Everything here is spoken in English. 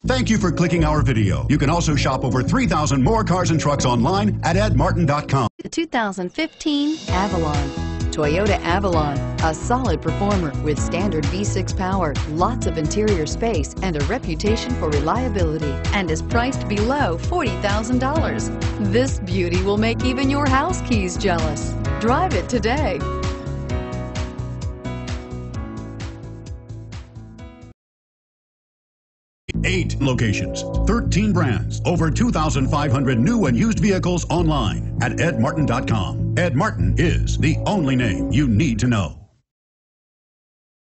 Thank you for clicking our video. You can also shop over 3,000 more cars and trucks online at edmartin.com. The 2015 Avalon. Toyota Avalon, a solid performer with standard V6 power, lots of interior space, and a reputation for reliability, and is priced below $40,000. This beauty will make even your house keys jealous. Drive it today. 8 locations, 13 brands, over 2,500 new and used vehicles online at edmartin.com. Ed Martin is the only name you need to know.